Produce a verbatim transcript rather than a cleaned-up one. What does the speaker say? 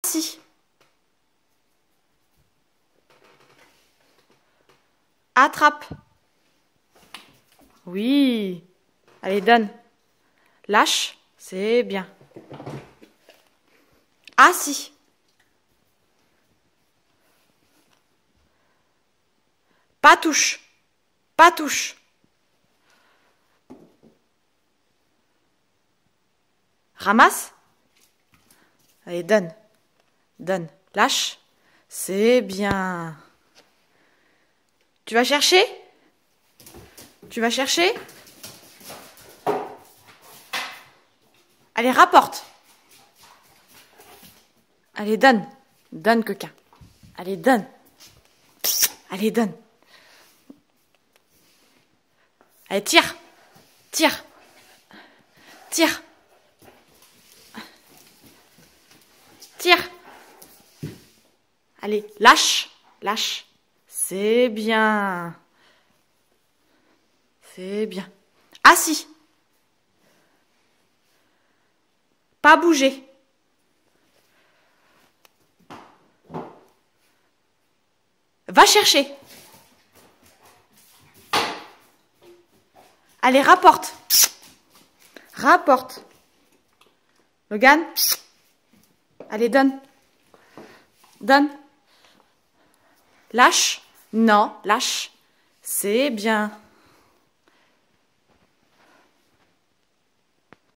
Assis. Attrape. Oui. Allez, donne. Lâche. C'est bien. Assis. Pas touche. Pas touche. Ramasse. Allez, donne. Donne. Lâche. C'est bien. Tu vas chercher? Tu vas chercher? Allez, rapporte. Allez, donne. Donne, coquin. Allez, donne. Allez, donne. Allez, tire. Tire. Tire. Tire. Allez, lâche. Lâche. C'est bien. C'est bien. Assis. Pas bouger. Va chercher. Allez, rapporte. Rapporte. Logan. Allez, donne. Donne. Lâche. Non, lâche. C'est bien.